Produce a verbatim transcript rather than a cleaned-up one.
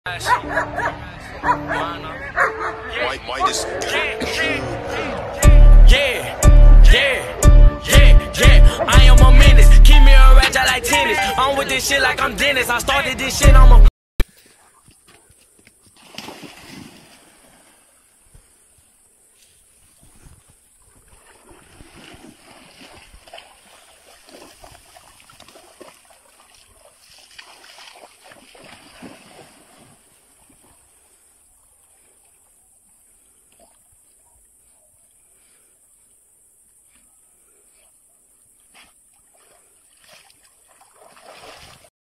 White, white is Yeah, yeah, yeah, yeah. I am a menace. Keep me a ratchet like tennis. I'm with this shit like I'm Dennis. I started this shit, I'm a